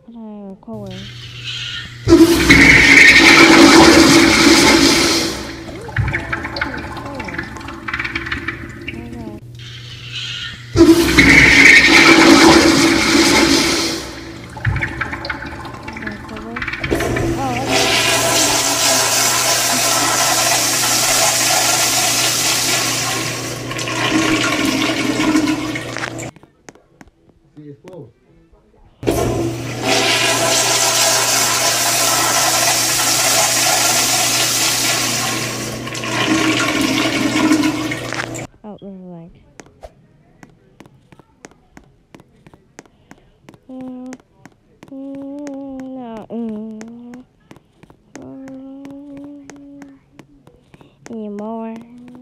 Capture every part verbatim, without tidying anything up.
Uh, kohler. See, it's close. Oh, this is like. Mm, mm, no, mm, mm, anymore.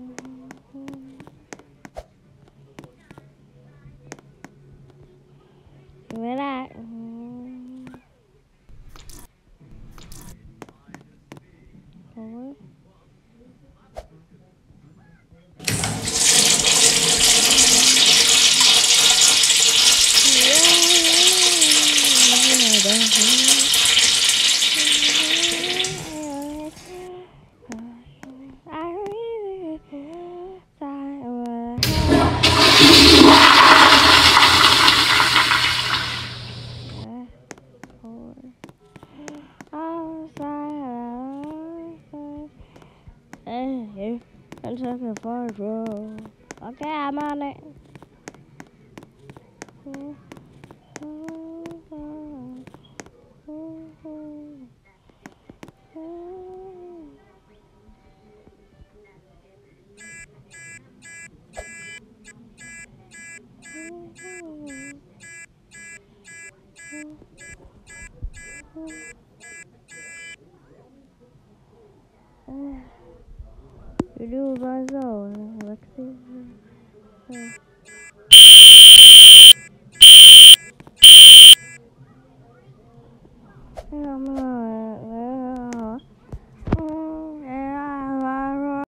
Give me that. Mm, kohler. Hey, I'm looking for a road. Okay, I'm on it. You do my zone. Let's see.